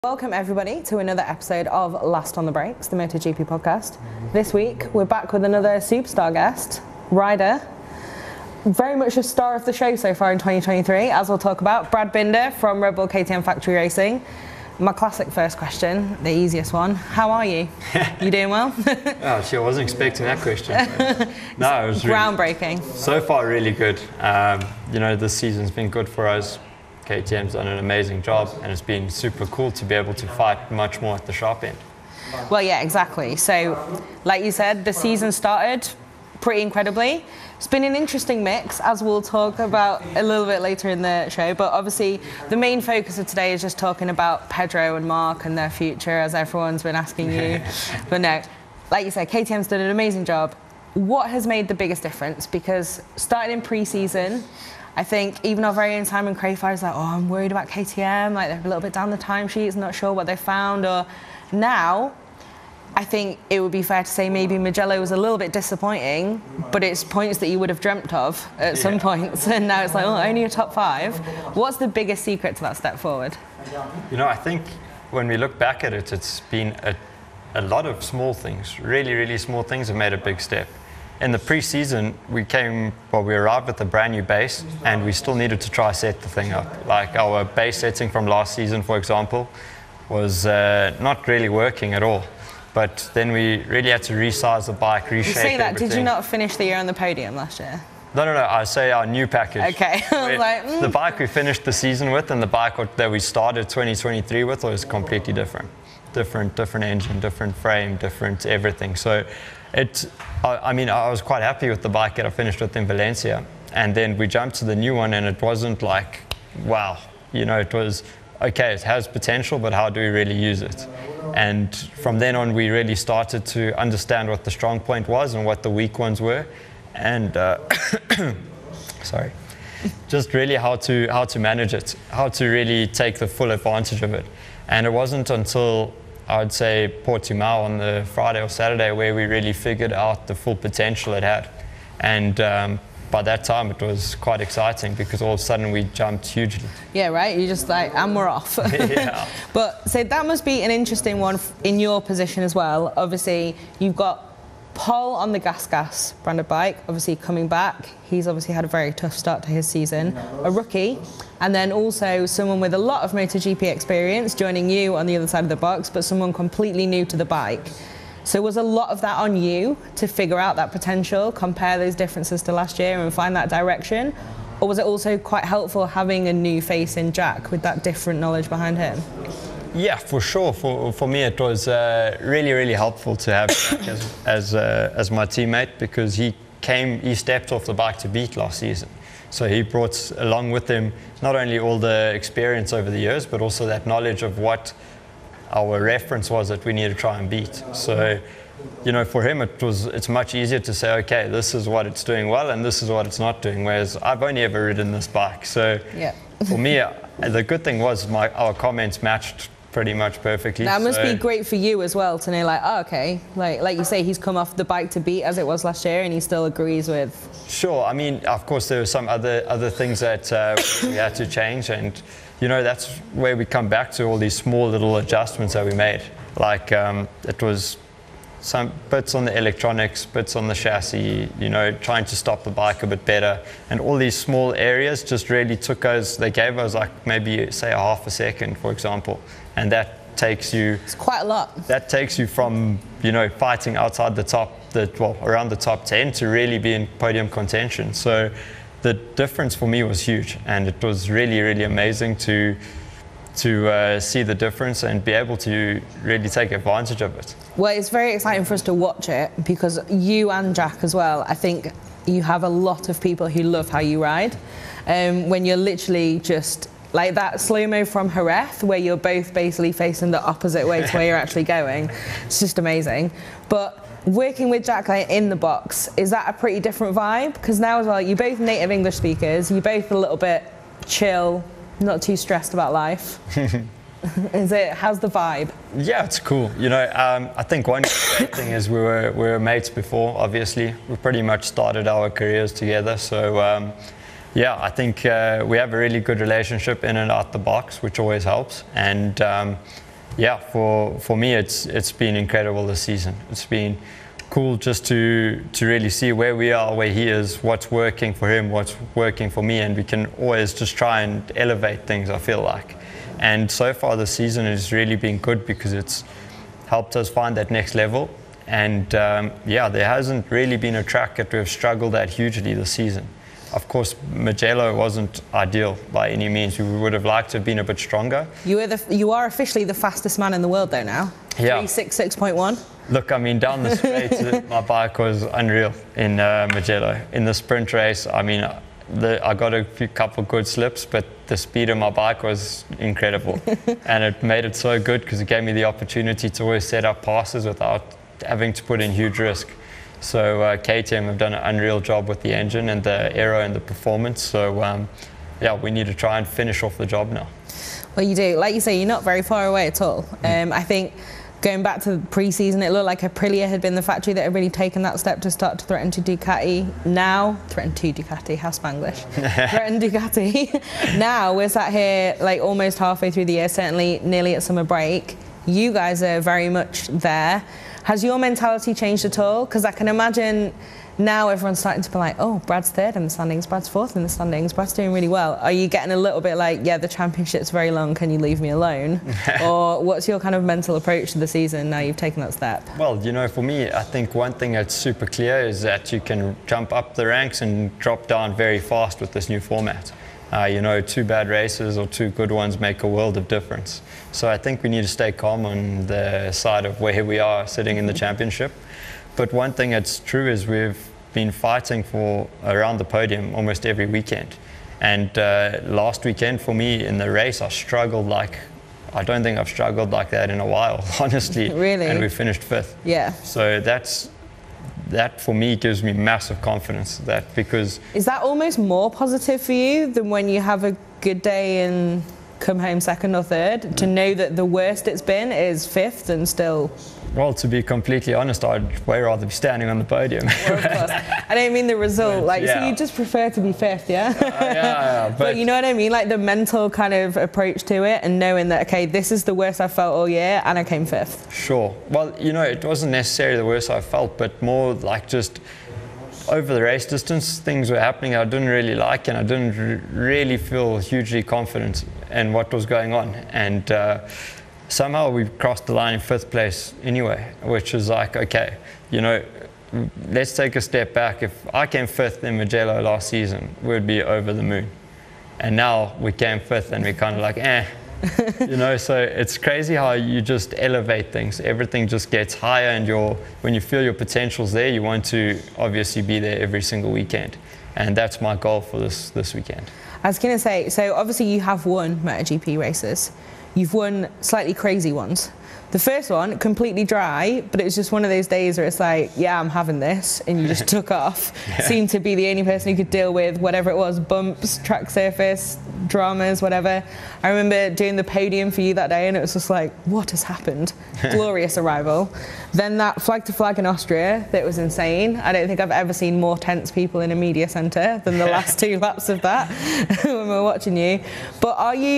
Welcome everybody to another episode of Last on the Brakes, the MotoGP podcast. This week we're back with another superstar guest, rider, very much a star of the show so far in 2023, as we'll talk about, Brad Binder from Red Bull KTM Factory Racing. My classic first question, the easiest one, how are you? You doing well? Oh, gee, I wasn't expecting that question. No, it was groundbreaking. Really, so far really good. This season's been good for us. KTM's done an amazing job, and it's been super cool to be able to fight much more at the sharp end. Well, yeah, exactly. So, like you said, the season started pretty incredibly. It's been an interesting mix, as we'll talk about a little bit later in the show, but obviously the main focus of today is just talking about Pedro and Marc and their future, as everyone's been asking you. But no, like you said, KTM's done an amazing job. What has made the biggest difference? Because starting in pre-season, I think even our very own Simon Crafar is like, oh, I'm worried about KTM, like they're a little bit down the timesheets, not sure what they found. Or now, I think it would be fair to say maybe Mugello was a little bit disappointing, but it's points that you would have dreamt of at some points, and now it's like, oh, only a top 5. What's the biggest secret to that step forward? I think when we look back at it, it's been a lot of small things, really, really small things have made a big step. In the pre-season, we arrived with a brand new base, and we still needed to try set the thing up. Like our base setting from last season, for example, was not really working at all. But then we really had to resize the bike, reshape everything. You say that, did you not finish the year on the podium last year? No, I say our new package. Okay, I was like, The bike we finished the season with and the bike that we started 2023 with was completely different. Different engine, different frame, different everything. So I was quite happy with the bike that I finished with in Valencia. And then we jumped to the new one, and it wasn't like, wow. It was, okay, it has potential, but how do we really use it? And from then on, we really started to understand what the strong point was and what the weak ones were. And, just really how to manage it, how to really take the full advantage of it. And it wasn't until, I would say, Portimao on the Friday or Saturday where we really figured out the full potential it had. And by that time, it was quite exciting because all of a sudden we jumped hugely. Yeah, right? You're just like, and we're off. Yeah. But so that must be an interesting one in your position as well. Obviously, you've got Paul on the gas branded bike, obviously coming back. He's obviously had a very tough start to his season. A rookie, and then also someone with a lot of MotoGP experience joining you on the other side of the box, but someone completely new to the bike. So was a lot of that on you to figure out that potential, compare those differences to last year and find that direction? Or was it also quite helpful having a new face in Jack with that different knowledge behind him? Yeah, for sure. For me, it was really, really helpful to have Jack as my teammate, because he stepped off the bike to beat last season. So he brought along with him not only all the experience over the years, but also that knowledge of what our reference was that we need to try and beat. So, for him, it's much easier to say, okay, this is what it's doing well and this is what it's not doing, whereas I've only ever ridden this bike. So yeah. For me, the good thing was our comments matched pretty much perfectly. That must be great for you as well to know, like, oh, okay, like you say, he's come off the bike to beat as it was last year, and he still agrees with. Sure. I mean, of course, there were some other things that we had to change, and that's where we come back to all these small little adjustments that we made. Like it was some bits on the electronics, bits on the chassis, trying to stop the bike a bit better. And all these small areas just really they gave us like maybe say a half a second, for example. And that takes you... It's quite a lot. That takes you from, fighting outside around the top 10 to really be in podium contention. So the difference for me was huge. And it was really, really amazing to see the difference and be able to really take advantage of it. Well, it's very exciting for us to watch it, because you and Jack as well, I think you have a lot of people who love how you ride. When you're literally just like that slow-mo from Jerez, where you're both basically facing the opposite way to where you're actually going. It's just amazing. But working with Jack in the box, is that a pretty different vibe? Because now as well, you're both native English speakers, you're both a little bit chill, not too stressed about life. How's the vibe? Yeah, it's cool. I think one great thing is we were mates before, obviously. We pretty much started our careers together. So yeah, I think we have a really good relationship in and out the box, which always helps. And Yeah, for me, it's been incredible this season. It's been cool just to really see where we are, where he is, what's working for him, what's working for me, and we can always just try and elevate things, I feel like. And so far this season has really been good because it's helped us find that next level. And yeah, there hasn't really been a track that we've struggled at hugely this season. Of course, Mugello wasn't ideal by any means. We would have liked to have been a bit stronger. You are officially the fastest man in the world though now. Yeah. 366.1. Look, I mean, down the straight, my bike was unreal in Mugello. In the sprint race, I mean, I got a couple good slips, but the speed of my bike was incredible. And it made it so good because it gave me the opportunity to always set up passes without having to put in huge risk. So KTM have done an unreal job with the engine and the aero and the performance. So yeah, we need to try and finish off the job now. Well, you do. Like you say, you're not very far away at all. I think going back to the pre-season, it looked like Aprilia had been the factory that had really taken that step to start to threaten to Ducati. Now, threaten to Ducati, how Spanglish. Threaten Ducati. Now we're sat here like almost halfway through the year, certainly nearly at summer break. You guys are very much there. Has your mentality changed at all? Because I can imagine now everyone's starting to be like, oh, Brad's third in the standings, Brad's fourth in the standings, Brad's doing really well. Are you getting a little bit like, yeah, the championship's very long, can you leave me alone? Or what's your kind of mental approach to the season now you've taken that step? Well, you know, for me, I think one thing that's super clear is that you can jump up the ranks and drop down very fast with this new format. You know, 2 bad races or 2 good ones make a world of difference. So I think we need to stay calm on the side of where we are sitting in the championship. But one thing that's true is we've been fighting for around the podium almost every weekend. And last weekend for me in the race, I struggled like, I don't think I've struggled like that in a while, honestly. Really? And we finished 5th. Yeah. So that for me gives me massive confidence, that because... Is that almost more positive for you than when you have a good day and come home 2nd or 3rd, to know that the worst it's been is 5th and still... Well, to be completely honest, I'd way rather be standing on the podium. Well, of course. I don't mean the result, like, yeah. So you just prefer to be 5th, yeah? Yeah, but you know what I mean? Like the mental kind of approach to it and knowing that, okay, this is the worst I've felt all year and I came 5th. Sure. Well, you know, it wasn't necessarily the worst I felt, but more like just over the race distance, things were happening I didn't really like, and I didn't really feel hugely confident in what was going on. And somehow we crossed the line in 5th place anyway, which is like, okay, you know, let's take a step back. If I came 5th in Mugello last season, we'd be over the moon. And now we came 5th and we're kind of like, you know, so it's crazy how you just elevate things. Everything just gets higher, and when you feel your potential's there, you want to obviously be there every single weekend. And that's my goal for this weekend. I was going to say, so obviously you have won MotoGP races. You've won slightly crazy ones. The first one, completely dry, but it was just one of those days where it's like, yeah, I'm having this, and you just took off. Yeah. Seemed to be the only person who could deal with whatever it was, bumps, track surface, dramas, whatever. I remember doing the podium for you that day, and it was just like, what has happened? Glorious arrival. Then that flag to flag in Austria, that was insane. I don't think I've ever seen more tense people in a media centre than the last 2 laps of that when we're watching you. But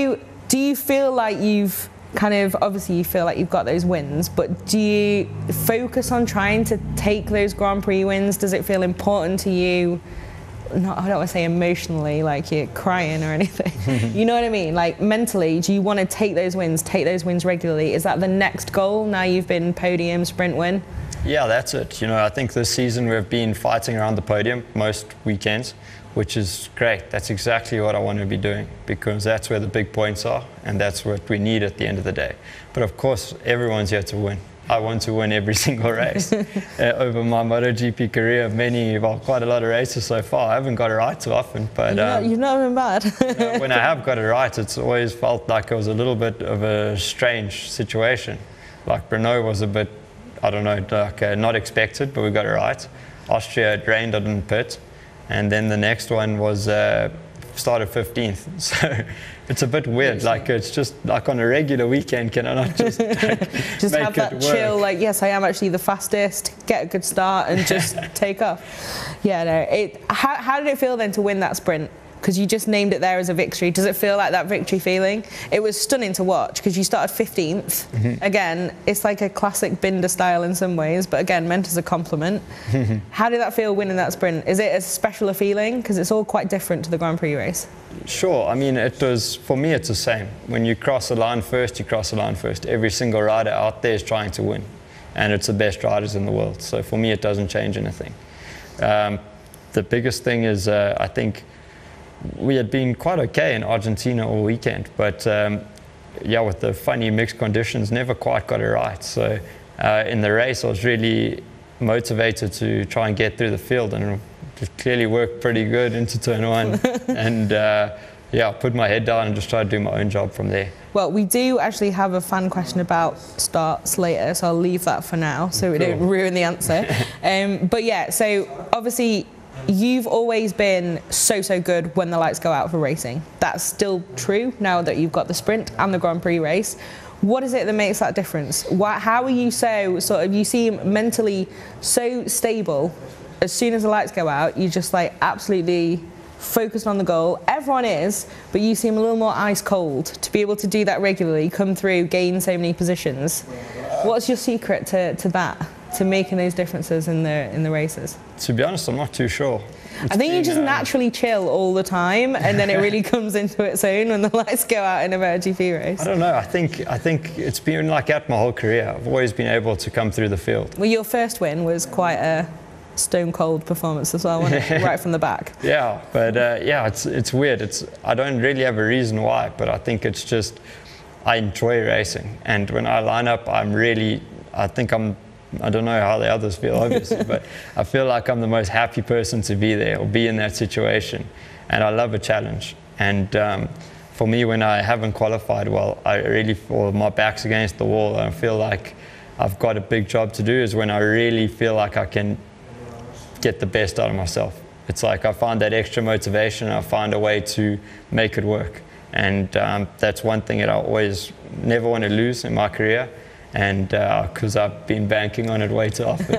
do you feel like you've kind of, obviously you feel like you've got those wins, but do you focus on trying to take those Grand Prix wins? Does it feel important to you? I don't want to say emotionally, like you're crying or anything. You know what I mean? Like mentally, do you want to take those wins regularly? Is that the next goal now you've been podium, sprint win? Yeah, that's it. You know, I think this season we've been fighting around the podium most weekends, which is great. That's exactly what I want to be doing, because that's where the big points are, and that's what we need at the end of the day. But of course, everyone's here to win. I want to win every single race. Over my MotoGP career, quite a lot of races so far. I haven't got it right too often, but you've not been bad. You know, when I have got it right, it's always felt like it was a little bit of a strange situation. Like Brno was a bit, I don't know, like not expected, but we got it right. Austria, it rained, I didn't pit. And then the next one was started 15th. So it's a bit weird. Like it's just like on a regular weekend, can I not just just have that chill? Like, yes, I am actually the fastest. Get a good start and just take off. Yeah, no. How did it feel then to win that sprint? Because you just named it there as a victory. Does it feel like that victory feeling? It was stunning to watch because you started 15th. Again, it's like a classic Binder style in some ways, but again, meant as a compliment. How did that feel winning that sprint? Is it as special a feeling? Because it's all quite different to the Grand Prix race. Sure. I mean, for me, it's the same. When you cross the line first, you cross the line first. Every single rider out there is trying to win. And it's the best riders in the world. So for me, it doesn't change anything. The biggest thing is, I think, we had been quite okay in Argentina all weekend, but yeah, with the funny mixed conditions, never quite got it right. So in the race, I was really motivated to try and get through the field, and it clearly worked pretty good into turn one. And yeah, I put my head down and just tried to do my own job from there. Well, we do actually have a fan question about starts later, so I'll leave that for now so we don't ruin the answer. But yeah, so obviously, you've always been so good when the lights go out for racing. That's still true now that you've got the sprint and the Grand Prix race. What is it that makes that difference? How are you so sort of, you seem mentally so stable. As soon as the lights go out, you're just like absolutely focused on the goal. Everyone is, but you seem a little more ice cold to be able to do that regularly, come through, gain so many positions. What's your secret to that? To making those differences in the races? To be honest, I'm not too sure. I think you just naturally chill all the time, and then it really comes into its own when the lights go out in a MotoGP race. I don't know. I think it's been like that my whole career. I've always been able to come through the field. Well, your first win was quite a stone cold performance as well, wasn't it? Right from the back. Yeah, but yeah, it's weird. I don't really have a reason why, but I think it's just I enjoy racing, and when I line up, I don't know how the others feel, obviously, but I feel like I'm the most happy person to be there or be in that situation. And I love a challenge. And for me, when I haven't qualified well, I really feel my back's against the wall. I feel like I've got a big job to do is when I really feel like I can get the best out of myself. It's like I find that extra motivation, I find a way to make it work. And that's one thing that I always never want to lose in my career. And because I've been banking on it way too often.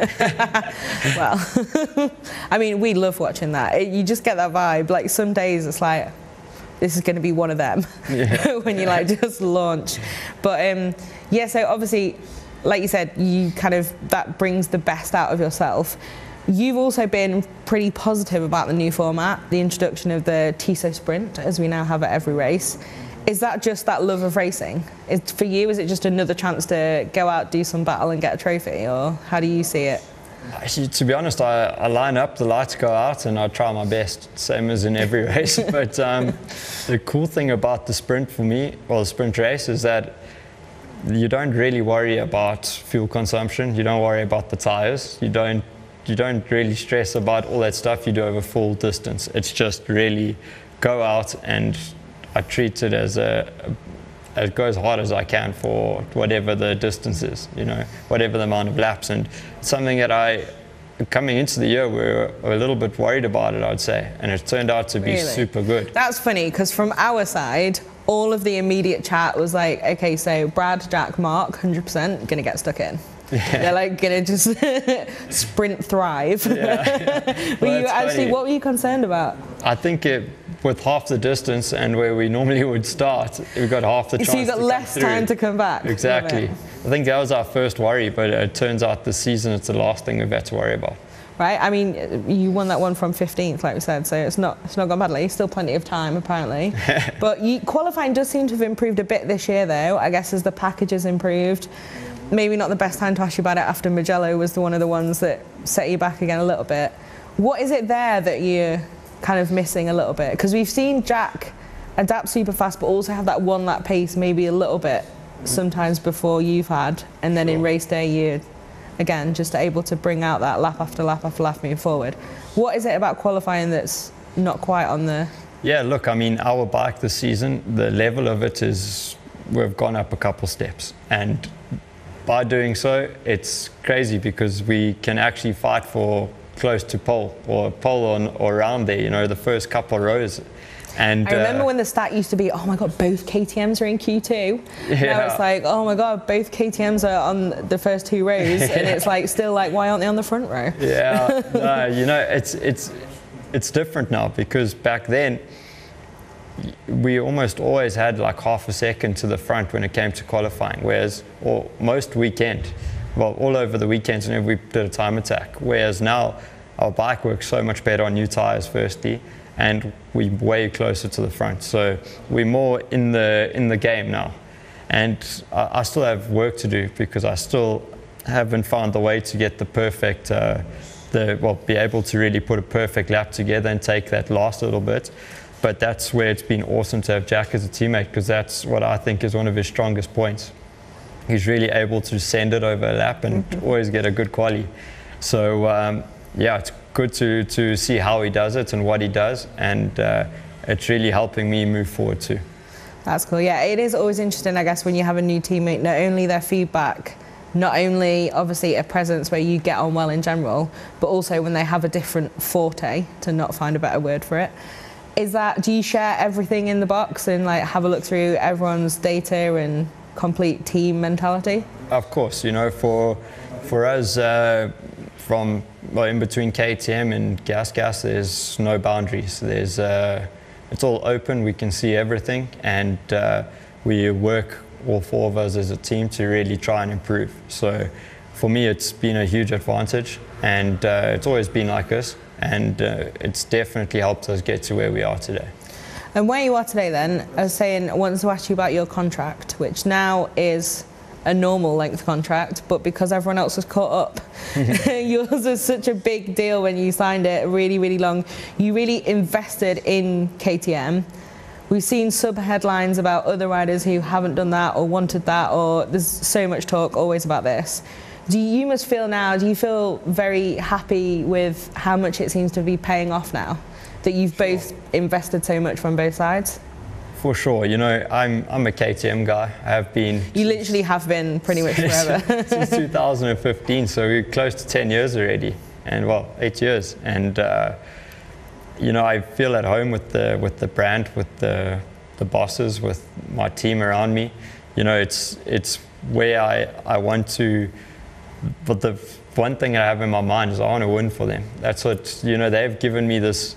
Well, I mean, we love watching that. You just get that vibe. Like some days it's like, this is going to be one of them when you like just launch. But yeah, so obviously, like you said, you kind of, that brings the best out of yourself. You've also been pretty positive about the new format, the introduction of the TISO Sprint, as we now have at every race. Is that just that love of racing? For you, is it just another chance to go out, do some battle and get a trophy, or how do you see it? Actually, to be honest, I line up, the lights go out, and I try my best, same as in every race. But the cool thing about the sprint for me, or the sprint race, is that you don't really worry about fuel consumption. You don't worry about the tires. You don't really stress about all that stuff you do over full distance. It's just really go out, and I treat it as go as hard as I can for whatever the distance is, whatever the amount of laps. And it's something that coming into the year, we were a little bit worried about it, I'd say, and it turned out to be super good. That's funny, because from our side, all of the immediate chat was like, okay, so Brad, Jack, Mark, 100% gonna get stuck in. Yeah. They're like gonna just sprint thrive. Yeah. What were you concerned about? I think with half the distance and where we normally would start, we got half the chance. So you got less time to come back. Exactly. I think that was our first worry, but it turns out this season it's the last thing we've had to worry about. Right. I mean, you won that one from 15th, like we said, so it's not gone badly. Still plenty of time, apparently. But qualifying does seem to have improved a bit this year, though. I guess as the package has improved. Maybe not the best time to ask you about it after Mugello was one of the ones that set you back again a little bit. What is it there that you're kind of missing a little bit? Because we've seen Jack adapt super fast, but also have that one lap pace maybe a little bit sometimes before you've had, and then in race day you're again just able to bring out that lap after lap after lap moving forward. What is it about qualifying that's not quite on the... Yeah, look, I mean, our bike this season, the level of it is, we've gone up a couple steps, and by doing so, it's crazy because we can actually fight for close to pole or around there, the first couple of rows. And I remember when the stat used to be, oh my God, both KTMs are in Q2. Yeah. Now it's like, oh my God, both KTMs are on the first two rows. And it's like, still like, why aren't they on the front row? Yeah, no, it's different now, because back then, we almost always had like half a second to the front when it came to qualifying, whereas or most weekend, well, all over the weekends whenever we did a time attack, whereas now our bike works so much better on new tires firstly, and we're way closer to the front, so we're more in the game now. And I still have work to do because I still haven't found the way to get the perfect be able to really put a perfect lap together and take that last little bit. But that's where it's been awesome to have Jack as a teammate, because that's what I think is one of his strongest points. He's really able to send it over a lap and always get a good quali. So yeah, it's good to see how he does it and what he does, and it's really helping me move forward too. That's cool. Yeah, it is always interesting, I guess, when you have a new teammate, not only their feedback, not only obviously a presence where you get on well in general, but also when they have a different forte, to not find a better word for it. Do you share everything in the box and like have a look through everyone's data and complete team mentality? Of course, you know, for us, in between KTM and Gas, there's no boundaries. It's all open, we can see everything, and we work, all four of us as a team, to really try and improve. So for me, it's been a huge advantage, and it's always been like this, and it's definitely helped us get to where we are today. And where you are today then, I was saying, I wanted to ask you about your contract, which now is a normal length contract, but because everyone else was caught up, yours was such a big deal when you signed it, really, really long. You really invested in KTM. We've seen sub-headlines about other riders who haven't done that or wanted that, or there's so much talk always about this. Do you feel very happy with how much it seems to be paying off now, that you've both invested so much from both sides? For sure, you know, I'm a KTM guy. I have been. You literally have been pretty much forever. Since 2015, so we're close to 10 years already, and well, 8 years. And you know, I feel at home with the brand, with the bosses, with my team around me. You know, it's where I want to. But the one thing I have in my mind is I want to win for them. That's what, you know, they've given me this.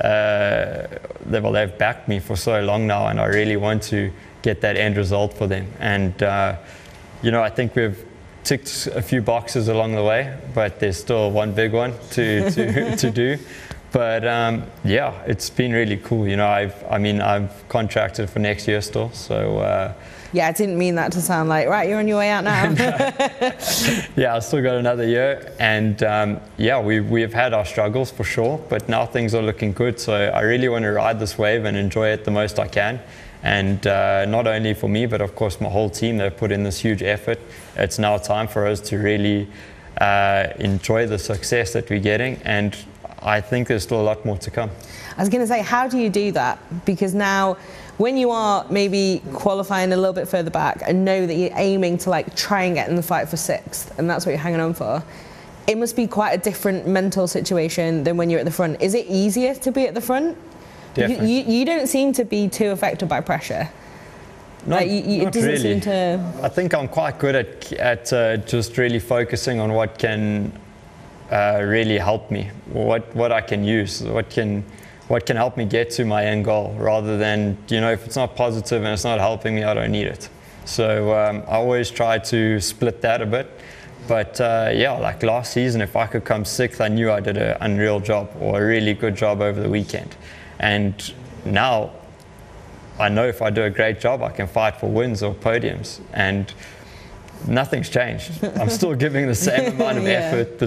They've backed me for so long now, and I really want to get that end result for them. And you know, I think we've ticked a few boxes along the way, but there's still one big one to do. But yeah, it's been really cool. You know, I've contracted for next year still, so. Yeah, I didn't mean that to sound like, right, you're on your way out now. Yeah, I've still got another year, and yeah, we've had our struggles for sure, but now things are looking good, so I really want to ride this wave and enjoy it the most I can. And not only for me, but of course my whole team, they've put in this huge effort. It's now time for us to really enjoy the success that we're getting, and I think there's still a lot more to come. I was going to say, how do you do that? Because now, when you are maybe qualifying a little bit further back and know that you're aiming to like try and get in the fight for 6th, and that's what you're hanging on for, it must be quite a different mental situation than when you're at the front. Is it easier to be at the front? Definitely. You don't seem to be too affected by pressure. Not it doesn't really. Seem to... I think I'm quite good at just really focusing on what can really help me, what I can use, what can help me get to my end goal, rather than, you know, if it's not positive and it's not helping me, I don't need it. So I always try to split that a bit. But yeah, like last season, if I could come 6th, I knew I did an unreal job, or a really good job over the weekend. And now I know if I do a great job, I can fight for wins or podiums. And nothing's changed. I'm still giving the same amount of effort,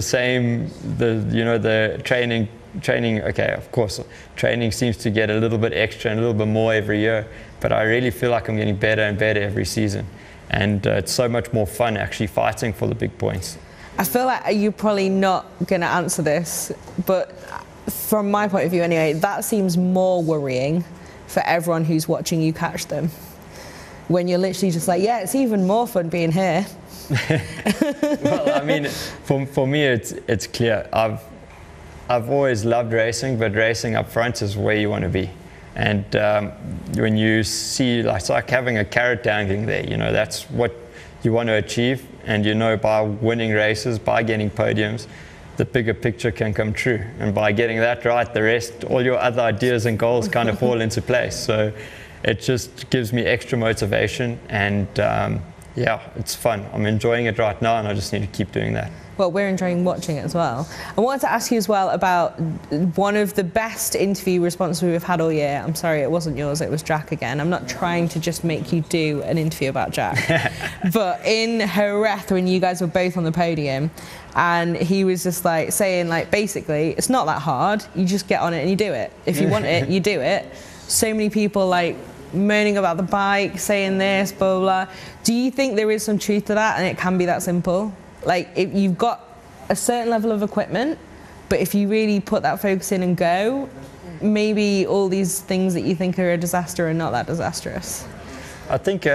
the training, okay, of course, training seems to get a little bit extra and a little bit more every year, but I really feel like I'm getting better and better every season. And it's so much more fun actually fighting for the big points. I feel like you're probably not going to answer this, but from my point of view anyway, that seems more worrying for everyone who's watching you catch them. When you're literally just like, yeah, it's even more fun being here. Well, I mean, for me, it's clear. I've always loved racing, but racing up front is where you want to be. And when you see, like, it's like having a carrot dangling there, you know, that's what you want to achieve. And you know, by winning races, by getting podiums, the bigger picture can come true. And by getting that right, the rest, all your other ideas and goals kind of fall into place. So it just gives me extra motivation, and yeah, it's fun. I'm enjoying it right now, and I just need to keep doing that. Well, we're enjoying watching it as well. I wanted to ask you as well about one of the best interview responses we've had all year. I'm sorry, it wasn't yours, it was Jack again. I'm not trying to just make you do an interview about Jack. But in Jerez, when you guys were both on the podium, and he was just like saying, like, basically, it's not that hard. You just get on it and you do it. If you want it, you do it. So many people like moaning about the bike, saying this, blah, blah, blah. Do you think there is some truth to that, and it can be that simple? Like, if you've got a certain level of equipment, but if you really put that focus in and go, maybe all these things that you think are a disaster are not that disastrous. I think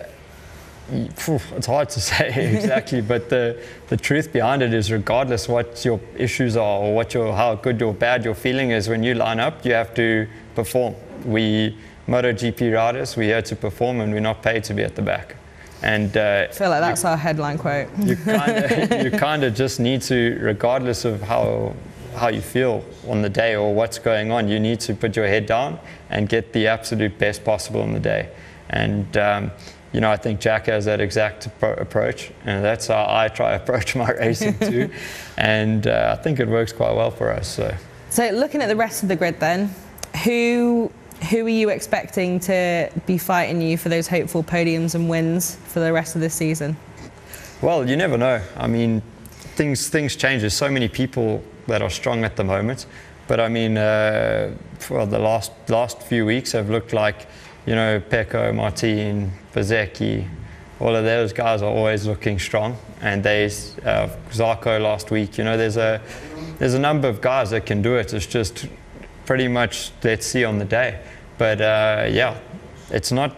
it's hard to say exactly, but the truth behind it is, regardless what your issues are or how good or bad your feeling is, when you line up, you have to perform. We MotoGP riders, we're here to perform, and we're not paid to be at the back. And I feel like that's our headline quote. You kind of just need to, regardless of how you feel on the day or what's going on, you need to put your head down and get the absolute best possible on the day. And you know, I think Jack has that exact approach, and that's how I try to approach my racing too. And I think it works quite well for us. So looking at the rest of the grid then, who are you expecting to be fighting you for those hopeful podiums and wins for the rest of this season? Well, you never know. I mean, things change. There's so many people that are strong at the moment. But I mean, well, the last few weeks have looked like, you know, Pecco, Martin, Bezzecchi, all of those guys are always looking strong. And Zarco last week, you know, there's a number of guys that can do it. It's just pretty much let's see on the day. But yeah, it's not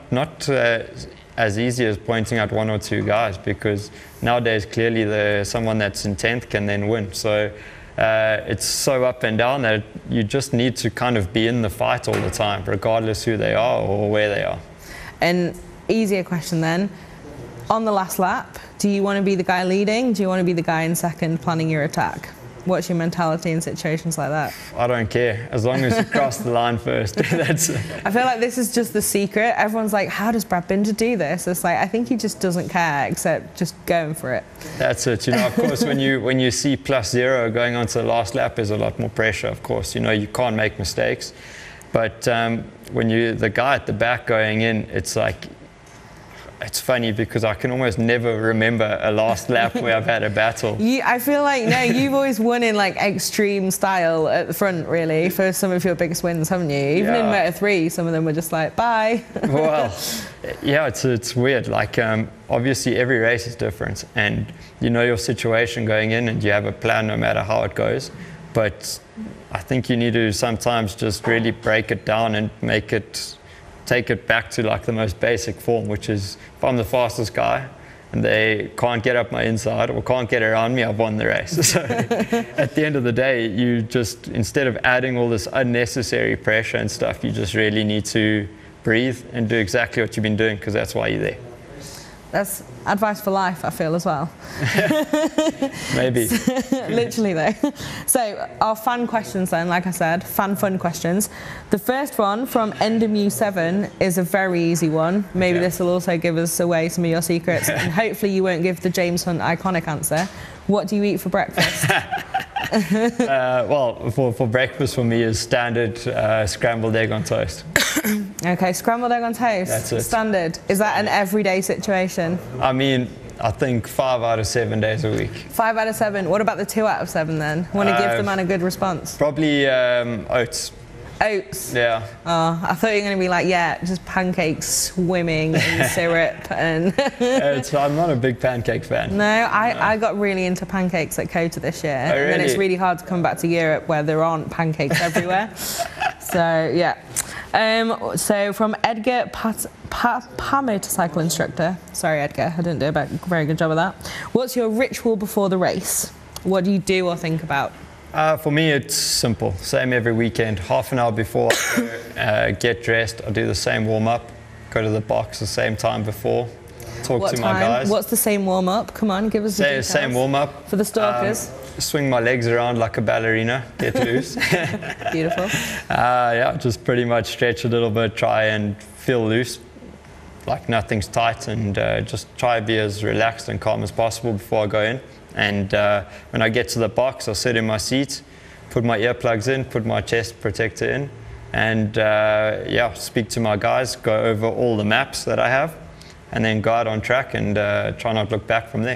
as easy as pointing out one or two guys, because nowadays clearly someone that's in 10th can then win. So it's so up and down that you just need to kind of be in the fight all the time, regardless who they are or where they are. And easier question then, on the last lap, do you want to be the guy leading? Do you want to be the guy in second planning your attack? What's your mentality in situations like that? I don't care, as long as you cross the line first. I feel like this is just the secret. Everyone's like, how does Brad Binder do this? It's like, I think he just doesn't care, except just going for it. That's it. You know, of course, when you see +0 going on to the last lap, there's a lot more pressure, of course. You know, you can't make mistakes. But when the guy at the back going in, it's like, it's funny because I can almost never remember a last lap where I've had a battle. I feel like, no, you've always won in like extreme style at the front, really, for some of your biggest wins, haven't you? Even in Moto3, some of them were just like, bye. Well, yeah, it's weird. Like, obviously every race is different, and you know your situation going in, and you have a plan no matter how it goes. But I think you need to sometimes just really break it down and take it back to like the most basic form, which is, if I'm the fastest guy and they can't get up my inside or can't get around me, I've won the race. So at the end of the day, you just, instead of adding all this unnecessary pressure and stuff, you just really need to breathe and do exactly what you've been doing, because that's why you're there. That's advice for life, I feel, as well. Maybe. Literally, though. So, our fan questions then, like I said, fan fun questions. The first one from Endermew7 is a very easy one. Maybe this will also give us away some of your secrets. And hopefully you won't give the James Hunt iconic answer. What do you eat for breakfast? Well, for breakfast for me is standard scrambled egg on toast. Okay, scrambled egg on toast. That's it. Standard. Is that an everyday situation? I mean, I think 5 out of 7 days a week. 5 out of 7. What about the 2 out of 7 then? Want to give the man a good response? Probably oats. Oats? Yeah. Oh, I thought you were going to be like, yeah, just pancakes swimming in syrup. And I'm not a big pancake fan. No, I got really into pancakes at COTA this year. Oh, really? And then it's really hard to come back to Europe where there aren't pancakes everywhere. So, yeah. So from Edgar, motorcycle instructor. Sorry, Edgar, I didn't do a very good job of that. What's your ritual before the race? What do you do or think about? For me, it's simple. Same every weekend. Half an hour before I get dressed, I do the same warm-up, go to the box the same time before, talk to my guys. What's the same warm-up? Come on, give us the details. Same warm-up. For the stalkers. swing my legs around like a ballerina, get loose. Beautiful. Yeah, just pretty much stretch a little bit, try and feel loose, like nothing's tight, and just try to be as relaxed and calm as possible before I go in. And when I get to the box, I'll sit in my seat, put my earplugs in, put my chest protector in, and yeah, speak to my guys, go over all the maps that I have, and then go out on track and try not to look back from there.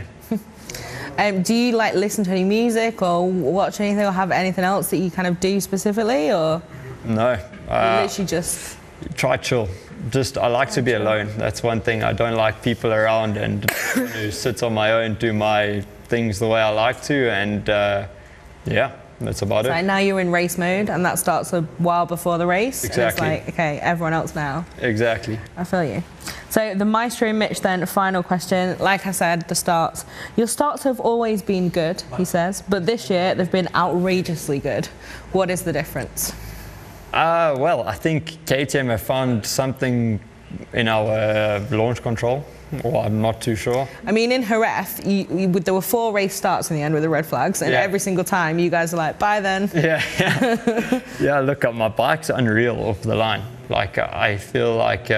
Do you like listen to any music or watch anything or have anything else that you kind of do specifically, or? No. You literally just try chill. Just, I like to be alone. That's one thing. I don't like people around, and sit on my own, do my things the way I like to, and yeah, that's about it. So now you're in race mode, and that starts a while before the race. Exactly. And it's like, okay, everyone else now. Exactly. I feel you. So the Maestro Mitch then, final question. Like I said, the starts. Your starts have always been good, he says, but this year they've been outrageously good. What is the difference? Well, I think KTM have found something in our launch control, or I'm not too sure. I mean, in Jerez, there were 4 race starts in the end with the red flags, and every single time you guys are like, bye then. Yeah, yeah. Look, my bike's unreal off the line. Like, I feel like,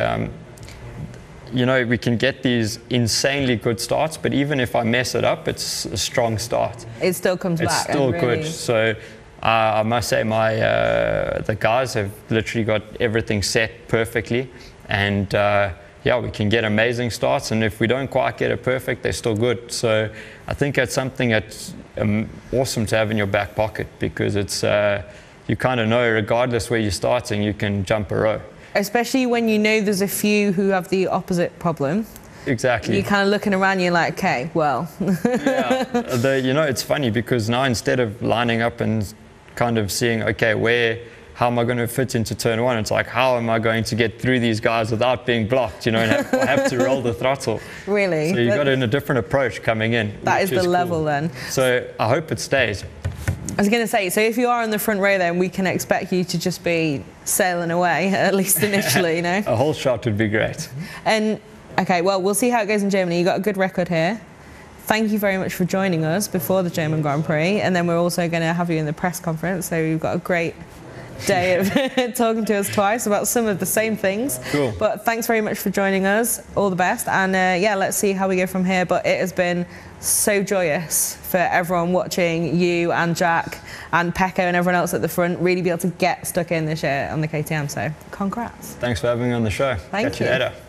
you know, we can get these insanely good starts, but even if I mess it up, it's a strong start. It still comes back. It's still really good. So I must say the guys have literally got everything set perfectly, and yeah, we can get amazing starts, and if we don't quite get it perfect, they're still good. So I think that's something that's awesome to have in your back pocket, because it's you kind of know, regardless where you're starting, you can jump a row. Especially when you know there's a few who have the opposite problem. Exactly. You're kind of looking around, you're like, okay, well. Yeah. You know, it's funny, because now instead of lining up and kind of seeing, okay, how am I going to fit into turn 1? It's like, how am I going to get through these guys without being blocked, you know, and have to roll the throttle. Really? So you got a different approach coming in. That is the cool. level then. So I hope it stays. I was going to say, so if you are in the front row, then we can expect you to just be sailing away, at least initially, you know? A whole shot would be great. And, okay, well, we'll see how it goes in Germany. You got a good record here. Thank you very much for joining us before the German Grand Prix. And then we're also going to have you in the press conference. So we've got a great day of talking to us twice about some of the same things. Cool. But thanks very much for joining us. All the best. And yeah, let's see how we go from here. But it has been so joyous for everyone watching, you and Jack and Pecco and everyone else at the front, really be able to get stuck in this year on the KTM. So congrats. Thanks for having me on the show. Thank Catch you later.